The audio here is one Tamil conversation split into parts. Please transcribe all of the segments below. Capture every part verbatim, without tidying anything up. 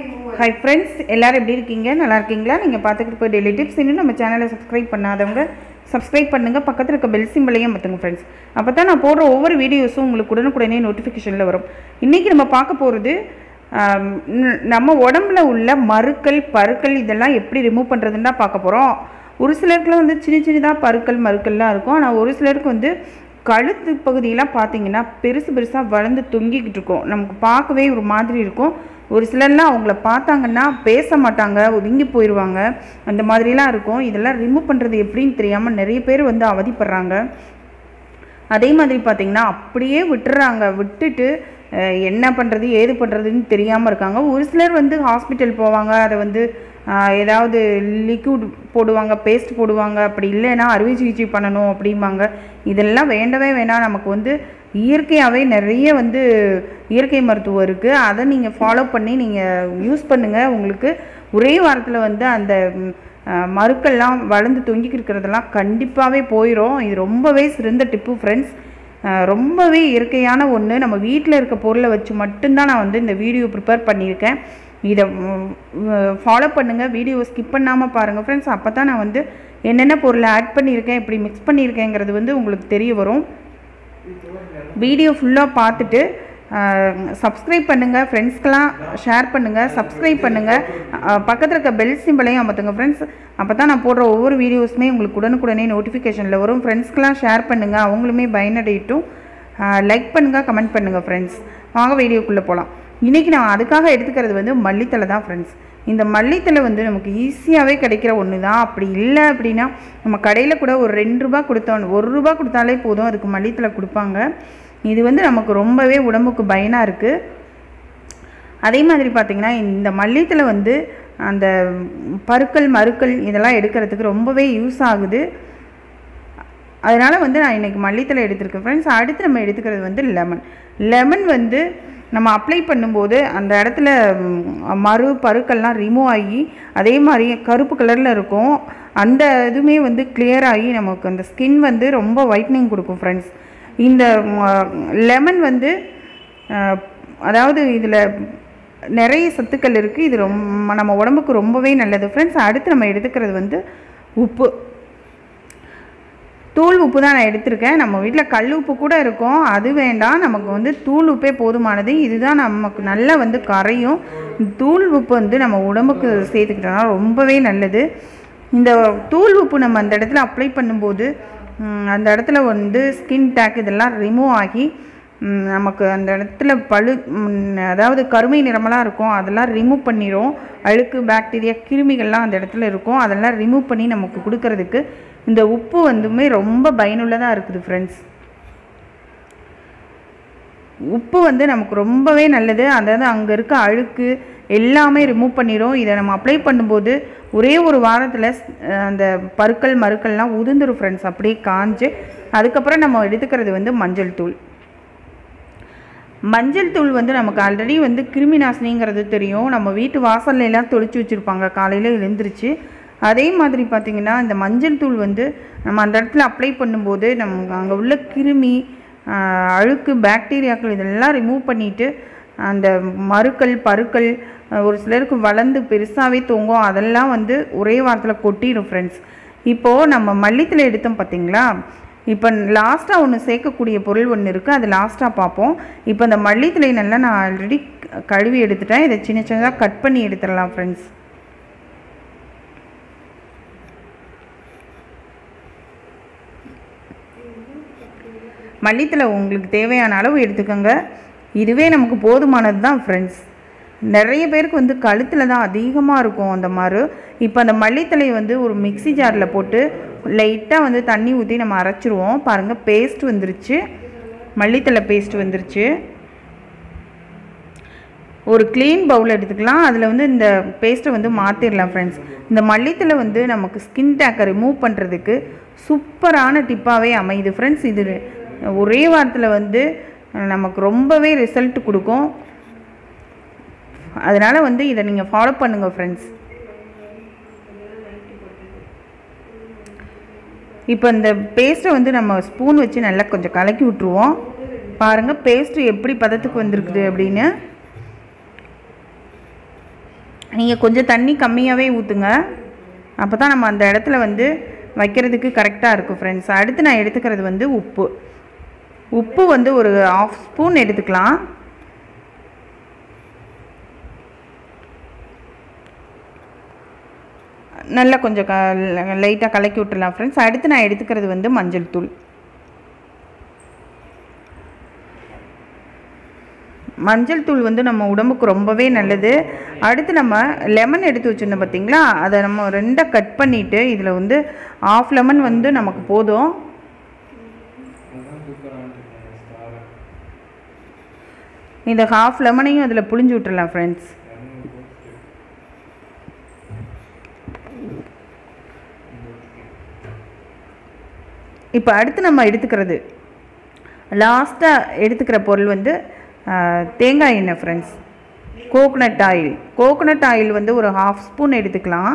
Hi friends, எல்லாரும் எப்படி இருக்கீங்க? நல்லா இருக்கீங்களா? நீங்க பாத்துக்கிட்டு போய் டெய்லி டிப்ஸ் இன்னும் நம்ம சேனலை சப்ஸ்கிரைப் பண்ணாதவங்க சப்ஸ்கிரைப் பண்ணுங்க, பக்கத்துல இருக்க பெல் சிம்பலையும் அமத்துங்க फ्रेंड्स. அப்பதான் நான் போடுற ஒவ்வொரு வீடியோஸும் உங்களுக்கு உடனுக்குடனே நோட்டிஃபிகேஷன்ல வரும். இன்னைக்கு நம்ம பார்க்க போறது நம்ம உடம்புல உள்ள மறுக்கள், பருக்கள் இதெல்லாம் எப்படி ரிமூவ் பண்றதுன்னு தான் பார்க்க போறோம். ஒரு சிலருக்கு வந்து சின்ன சின்னதா பருக்கள் மறுக்கல்லாம் இருக்கும். ஆனா ஒரு சிலருக்கு வந்து கழுத்து பகுதியெல்லாம் பார்த்தீங்கன்னா பெருசு பெருசாக வளர்ந்து தொங்கிக்கிட்டு இருக்கும். நமக்கு பார்க்கவே ஒரு மாதிரி இருக்கும். ஒரு சிலர்லாம் அவங்கள பார்த்தாங்கன்னா பேச மாட்டாங்க, ஒதுங்கி போயிடுவாங்க, அந்த மாதிரிலாம் இருக்கும். இதெல்லாம் ரிமூவ் பண்ணுறது எப்படின்னு தெரியாமல் நிறைய பேர் வந்து அவதிப்படுறாங்க. அதே மாதிரி பார்த்திங்கன்னா அப்படியே விட்டுறாங்க, விட்டுட்டு என்ன பண்ணுறது ஏது பண்ணுறதுன்னு தெரியாமல் இருக்காங்க. ஒரு சிலர் வந்து ஹாஸ்பிட்டல் போவாங்க, அதை வந்து ஏதாவது லிக்விட் போடுவாங்க, பேஸ்ட் போடுவாங்க, அப்படி இல்லைன்னா அறுவை சிகிச்சை பண்ணணும் அப்படிம்பாங்க. இதெல்லாம் வேண்டவே வேணாம். நமக்கு வந்து இயற்கையாகவே நிறைய வந்து இயற்கை மருத்துவம் இருக்குது. அதை நீங்கள் ஃபாலோ பண்ணி நீங்கள் யூஸ் பண்ணுங்கள். உங்களுக்கு ஒரே வாரத்தில் வந்து அந்த மருக்கெல்லாம் வளர்ந்து தொங்கிக்கிட்டு இருக்கிறதெல்லாம் கண்டிப்பாகவே போயிடும். இது ரொம்பவே சிறந்த டிப்பு ஃப்ரெண்ட்ஸ். ரொம்பவே இயற்கையான ஒன்று. நம்ம வீட்டில் இருக்க பொருளை வச்சு மட்டும்தான் நான் வந்து இந்த வீடியோ ப்ரிப்பேர் பண்ணியிருக்கேன். இதை ஃபாலோ பண்ணுங்கள், வீடியோ ஸ்கிப் பண்ணாமல் பாருங்கள் ஃப்ரெண்ட்ஸ். அப்போ தான் நான் வந்து என்னென்ன பொருளை ஆட் பண்ணியிருக்கேன், எப்படி மிக்ஸ் பண்ணியிருக்கேங்கிறது வந்து உங்களுக்கு தெரிய வரும். வீடியோ ஃபுல்லாக பார்த்துட்டு சப்ஸ்கிரைப் பண்ணுங்கள், ஃப்ரெண்ட்ஸ்க்கெலாம் ஷேர் பண்ணுங்கள், சப்ஸ்கிரைப் பண்ணுங்கள், பக்கத்தில் இருக்க பெல் சிம்பலையும் அமர்த்துங்க ஃப்ரெண்ட்ஸ். அப்போ தான் நான் போடுற ஒவ்வொரு வீடியோஸுமே உங்களுக்கு உடனுக்குடனே நோட்டிஃபிகேஷனில் வரும். ஃப்ரெண்ட்ஸ்க்கெலாம் ஷேர் பண்ணுங்கள், அவங்களுமே பயனடையட்டும். லைக் பண்ணுங்கள், கமெண்ட் பண்ணுங்கள் ஃப்ரெண்ட்ஸ். வாங்க வீடியோக்குள்ளே போகலாம். இன்றைக்கி நான் அதுக்காக எடுத்துக்கிறது வந்து மல்லித்தலை தான் ஃப்ரெண்ட்ஸ். இந்த மல்லித்தலை வந்து நமக்கு ஈஸியாகவே கிடைக்கிற ஒன்று தான். அப்படி இல்லை அப்படின்னா நம்ம கடையில் கூட ஒரு ரெண்டு ரூபா கொடுத்தோம், ஒரு ரூபா கொடுத்தாலே போதும், அதுக்கு மல்லித்தலை கொடுப்பாங்க. இது வந்து நமக்கு ரொம்பவே உடம்புக்கு பயனாக இருக்குது. அதே மாதிரி பார்த்திங்கன்னா இந்த மல்லித்தலை வந்து அந்த பருக்கள் மறுக்கள் இதெல்லாம் எடுக்கிறதுக்கு ரொம்பவே யூஸ் ஆகுது. அதனால் வந்து நான் இன்றைக்கி மல்லித்தலை எடுத்துருக்கேன் ஃப்ரெண்ட்ஸ். அடுத்து நம்ம எடுத்துக்கிறது வந்து லெமன். லெமன் வந்து நம்ம அப்ளை பண்ணும்போது அந்த இடத்துல மறு பருக்கள்லாம் ரிமூவ் ஆகி அதே மாதிரி கருப்பு கலரில் இருக்கும். அந்த இதுவுமே வந்து கிளியர் ஆகி நமக்கு அந்த ஸ்கின் வந்து ரொம்ப ஒயிட்னிங் கொடுக்கும் ஃப்ரெண்ட்ஸ். இந்த லெமன் வந்து அதாவது இதில் நிறைய சத்துக்கள் இருக்குது. இது ரொம்ப நம்ம உடம்புக்கு ரொம்பவே நல்லது ஃப்ரெண்ட்ஸ். அடுத்து நம்ம எடுத்துக்கிறது வந்து உப்பு. தூள் உப்பு தான் நான் எடுத்திருக்கேன். நம்ம வீட்டில் கல் உப்பு கூட இருக்கும், அது வேண்டாம், நமக்கு வந்து தூள் உப்பே போதுமானது. இதுதான் நமக்கு நல்லா வந்து கரையும். தூள் உப்பு வந்து நம்ம உடம்புக்கு சேர்த்துக்கிட்டோம்னா ரொம்பவே நல்லது. இந்த தூள் உப்பு நம்ம அந்த இடத்துல அப்ளை பண்ணும்போது அந்த இடத்துல வந்து ஸ்கின் டேக் இதெல்லாம் ரிமூவ் ஆகி நமக்கு அந்த இடத்துல பழு அதாவது கருமை நிறமெல்லாம் இருக்கும், அதெல்லாம் ரிமூவ் பண்ணிடும். அழுக்கு பாக்டீரியா கிருமிகள்லாம் அந்த இடத்துல இருக்கும், அதெல்லாம் ரிமூவ் பண்ணி நமக்கு கொடுக்கறதுக்கு இந்த உப்பு வந்துமே ரொம்ப பயனுள்ளதாக இருக்குது ஃப்ரெண்ட்ஸ். உப்பு வந்து நமக்கு ரொம்பவே நல்லது. அதாவது அங்கே இருக்க அழுக்கு எல்லாமே ரிமூவ் பண்ணிடும். இதை நம்ம அப்ளை பண்ணும்போது ஒரே ஒரு வாரத்தில் அந்த பருக்கள் மறுக்கள்லாம் உதிர்ந்துடும் ஃப்ரெண்ட்ஸ், அப்படியே காஞ்சு. அதுக்கப்புறம் நம்ம எடுத்துக்கிறது வந்து மஞ்சள் தூள். மஞ்சள் தூள் வந்து நமக்கு ஆல்ரெடி வந்து கிருமி நாசினிங்கிறது தெரியும். நம்ம வீட்டு வாசல்லாம் தொளிச்சு வச்சுருப்பாங்க காலையில் எழுந்திரிச்சு. அதே மாதிரி பார்த்திங்கன்னா இந்த மஞ்சள் தூள் வந்து நம்ம அந்த இடத்துல அப்ளை பண்ணும்போது நம்ம அங்கே உள்ள கிருமி அழுக்கு பாக்டீரியாக்கள் இதெல்லாம் ரிமூவ் பண்ணிவிட்டு அந்த மறுக்கள் பருக்கள் ஒரு சிலருக்கு வளர்ந்து பெருசாகவே தொங்கும், அதெல்லாம் வந்து ஒரே வாரத்தில் கொட்டிடும் ஃப்ரெண்ட்ஸ். இப்போது நம்ம மல்லித்தலை எடுத்தோம் பார்த்திங்களா, இப்போ லாஸ்ட்டாக ஒன்று சேர்க்கக்கூடிய பொருள் ஒன்று இருக்குது, அது லாஸ்ட்டாக பார்ப்போம். இப்போ இந்த மல்லித்தலை நல்லா நான் ஆல்ரெடி கழுவி எடுத்துட்டேன். இதை சின்ன சின்னதாக கட் பண்ணி எடுத்துடலாம் ஃப்ரெண்ட்ஸ். மல்லித்தலை உங்களுக்கு தேவையான அளவு எடுத்துக்கோங்க. இதுவே நமக்கு போதுமானது தான் ஃப்ரெண்ட்ஸ். நிறைய பேருக்கு வந்து கழுத்தில் தான் அதிகமாக இருக்கும் அந்த மாதிரி. இப்போ அந்த மல்லித்தலையை வந்து ஒரு மிக்சி ஜாரில் போட்டு லைட்டாக வந்து தண்ணி ஊற்றி நம்ம அரைச்சிருவோம். பாருங்கள், பேஸ்ட் வந்துருச்சு, மல்லித்தலை பேஸ்ட் வந்துருச்சு. ஒரு க்ளீன் பவுல் எடுத்துக்கலாம், அதில் வந்து இந்த பேஸ்ட்டை வந்து மாற்றிடலாம் ஃப்ரெண்ட்ஸ். இந்த மல்லித்தலை வந்து நமக்கு ஸ்கின் டேக்கை ரிமூவ் பண்ணுறதுக்கு சூப்பரான டிப்பாகவே அமையுது ஃப்ரெண்ட்ஸ். இது ஒரே வாரத்தில் வந்து நமக்கு ரொம்பவே ரிசல்ட் கொடுக்கும். அதனால் வந்து இதை நீங்கள் ஃபாலோ பண்ணுங்கள் ஃப்ரெண்ட்ஸ். இப்போ இந்த பேஸ்ட்டை வந்து நம்ம ஸ்பூன் வச்சு நல்லா கொஞ்சம் கலக்கி விட்டுருவோம். பாருங்கள் பேஸ்ட்டு எப்படி பதத்துக்கு வந்திருக்குது அப்படின்னு. நீங்கள் கொஞ்சம் தண்ணி கம்மியாகவே ஊற்றுங்க, அப்போ தான் நம்ம அந்த இடத்துல வந்து வைக்கிறதுக்கு கரெக்டாக இருக்கும் ஃப்ரெண்ட்ஸ். அடுத்து நான் எடுத்துக்கிறது வந்து உப்பு. உப்பு வந்து ஒரு ஆஃப் ஸ்பூன் எடுத்துக்கலாம். நல்லா கொஞ்சம் க லைட்டாக கலக்கி விட்டுடலாம் ஃப்ரெண்ட்ஸ். அடுத்து நான் எடுத்துக்கிறது வந்து மஞ்சள் தூள். மஞ்சள் தூள் வந்து நம்ம உடம்புக்கு ரொம்பவே நல்லது. அடுத்து நம்ம லெமன் எடுத்து வச்சுருந்தோம் பார்த்திங்களா, அதை நம்ம ரெண்டாக கட் பண்ணிவிட்டு இதில் வந்து ஆஃப் லெமன் வந்து நமக்கு போதும். இந்த ஹாஃப் லெமனையும் அதில் புழிஞ்சு விட்டுடலாம் ஃப்ரெண்ட்ஸ். இப்போ அடுத்து நம்ம எடுத்துக்கிறது லாஸ்ட்டாக எடுத்துக்கிற பொருள் வந்து தேங்காய் எண்ணெய் friends. Coconut oil. Coconut oil வந்து ஒரு ஹாஃப் ஸ்பூன் எடுத்துக்கலாம்.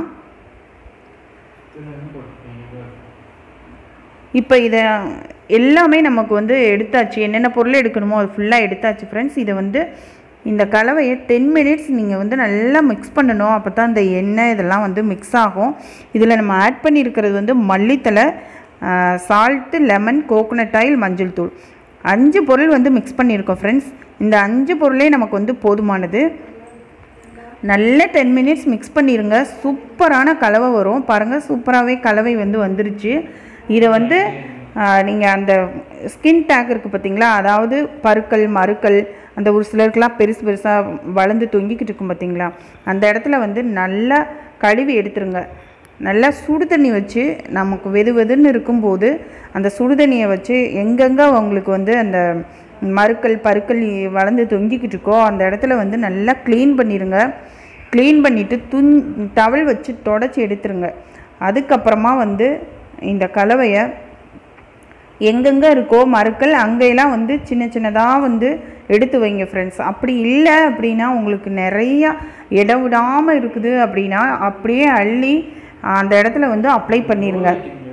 இப்போ இதை எல்லாமே நமக்கு வந்து எடுத்தாச்சு, என்னென்ன பொருள் எடுக்கணுமோ அது ஃபுல்லாக எடுத்தாச்சு ஃப்ரெண்ட்ஸ். இதை வந்து இந்த கலவையை டென் மினிட்ஸ் நீங்கள் வந்து நல்லா மிக்ஸ் பண்ணணும். அப்போ தான் இந்த எண்ணெய் இதெல்லாம் வந்து மிக்ஸ் ஆகும். இதில் நம்ம ஆட் பண்ணியிருக்கிறது வந்து மல்லித்தலை, சால்ட்டு, லெமன், கோகோனட் ஆயில், மஞ்சள் தூள், அஞ்சு பொருள் வந்து மிக்ஸ் பண்ணியிருக்கோம் ஃப்ரெண்ட்ஸ். இந்த அஞ்சு பொருளே நமக்கு வந்து போதுமானது. நல்ல டென் மினிட்ஸ் மிக்ஸ் பண்ணிடுங்க. சூப்பரான கலவை வரும் பாருங்கள். சூப்பராகவே கலவை வந்து வந்துருச்சு. இதை வந்து நீங்கள் அந்த ஸ்கின் டேக் இருக்குது பார்த்திங்களா, அதாவது பருக்கள் மருக்கள் அந்த ஒரு சிலருக்கெலாம் பெருசு பெருசாக வளர்ந்து தொங்கிக்கிட்டு இருக்கும் பார்த்திங்களா, அந்த இடத்துல வந்து நல்லா கழுவி எடுத்துருங்க. நல்லா சுடு தண்ணி வச்சு, நமக்கு வெது வெதுன்னு இருக்கும்போது அந்த சுடு தண்ணியை வச்சு எங்கெங்கே உங்களுக்கு வந்து அந்த மருக்கள் பருக்கள் வளர்ந்து தொங்கிக்கிட்டு இருக்கோ அந்த இடத்துல வந்து நல்லா க்ளீன் பண்ணிடுங்க. க்ளீன் பண்ணிவிட்டு துண் டவல் வச்சு தொடச்சி எடுத்துருங்க. அதுக்கப்புறமா வந்து இந்த கலவையை எங்கெங்கே இருக்கோ மருக்கள் அங்கெல்லாம் வந்து சின்ன சின்னதாக வந்து எடுத்து வைங்க ஃப்ரெண்ட்ஸ். அப்படி இல்லை அப்படின்னா உங்களுக்கு நிறையா இடம் விடாமல் இருக்குது அப்படின்னா அப்படியே அள்ளி அந்த இடத்துல வந்து அப்ளை பண்ணிடுங்க.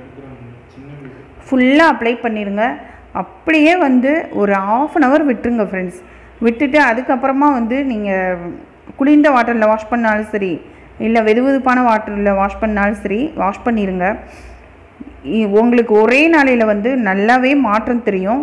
ஃபுல்லாக அப்ளை பண்ணிடுங்க. அப்படியே வந்து ஒரு ஆஃப் அன் ஹவர் விட்டுருங்க ஃப்ரெண்ட்ஸ். விட்டுட்டு அதுக்கப்புறமா வந்து நீங்கள் குளிர்ந்த வாட்டரில் வாஷ் பண்ணாலும் சரி, இல்லை வெது வெதுப்பான வாட்டரில் வாஷ் பண்ணாலும் சரி வாஷ் பண்ணிடுங்க. உங்களுக்கு ஒரே நாளையில் வந்து நல்லாவே மாற்றம் தெரியும்.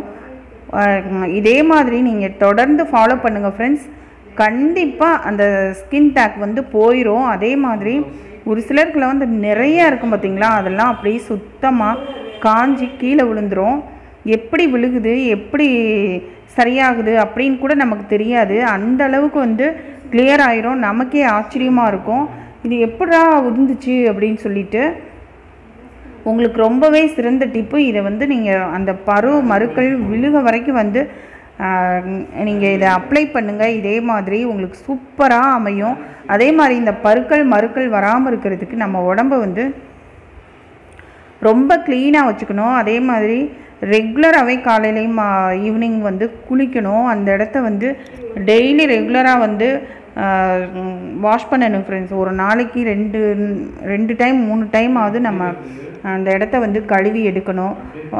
இதே மாதிரி நீங்கள் தொடர்ந்து ஃபாலோ பண்ணுங்கள் ஃப்ரெண்ட்ஸ். கண்டிப்பாக அந்த ஸ்கின் டேக் வந்து போயிடும். அதே மாதிரி ஒரு சிலருக்குலாம் வந்து நிறையா இருக்கும் பார்த்திங்களா, அதெல்லாம் அப்படியே சுத்தமாக காஞ்சி கீழே விழுந்துடும். எப்படி விழுகுது எப்படி சரியாகுது அப்படின்னு கூட நமக்கு தெரியாது. அந்த அளவுக்கு வந்து கிளியர் ஆயிரும். நமக்கே ஆச்சரியமாக இருக்கும், இது எப்படா உதிர்ந்துச்சு அப்படின்னு சொல்லிட்டு. உங்களுக்கு ரொம்பவே சிறந்த டிப்பு. இதை வந்து நீங்கள் அந்த பரு மருக்கள் விழுக வரைக்கும் வந்து நீங்கள் இதை அப்ளை பண்ணுங்கள். இதே மாதிரி உங்களுக்கு சூப்பராக அமையும். அதே மாதிரி இந்த பருக்கள் மருக்கள் வராமல் இருக்கிறதுக்கு நம்ம உடம்பை வந்து ரொம்ப க்ளீனாக வச்சுக்கணும். அதே மாதிரி ரெகுலராகவே காலையிலையும் ஈவினிங் வந்து குளிக்கணும். அந்த இடத்த வந்து டெய்லி ரெகுலராக வந்து வாஷ் பண்ணணும் ஃப்ரெண்ட்ஸ். ஒரு நாளைக்கு ரெண்டு ரெண்டு டைம் மூணு டைம் ஆகுது நம்ம அந்த இடத்த வந்து கழுவி எடுக்கணும்.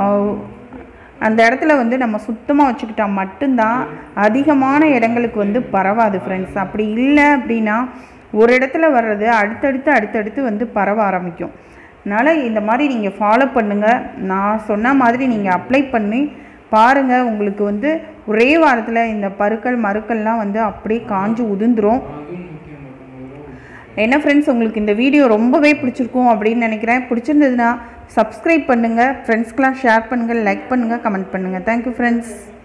அந்த இடத்துல வந்து நம்ம சுத்தமாக வச்சுக்கிட்டால் மட்டும்தான் அதிகமான இடங்களுக்கு வந்து பரவாது ஃப்ரெண்ட்ஸ். அப்படி இல்லை அப்படின்னா ஒரு இடத்துல வர்றது அடுத்தடுத்து அடுத்தடுத்து வந்து பரவ ஆரம்பிக்கும். அதனால் இந்த மாதிரி நீங்கள் ஃபாலோ பண்ணுங்கள். நான் சொன்ன மாதிரி நீங்கள் அப்ளை பண்ணி பாருங்கள். உங்களுக்கு வந்து ஒரே வாரத்தில் இந்த பருக்கள் மருக்கள்லாம் வந்து அப்படியே காஞ்சு உதிர்ந்துடும். என்ன ஃப்ரெண்ட்ஸ், உங்களுக்கு இந்த வீடியோ ரொம்பவே பிடிச்சிருக்கும் அப்படின்னு நினைக்கிறேன். பிடிச்சிருந்ததுன்னா சப்ஸ்கிரைப் பண்ணுங்கள், ஃப்ரெண்ட்ஸ்க்கெலாம் ஷேர் பண்ணுங்கள், லைக் பண்ணுங்கள், கமெண்ட் பண்ணுங்கள். Thank you friends.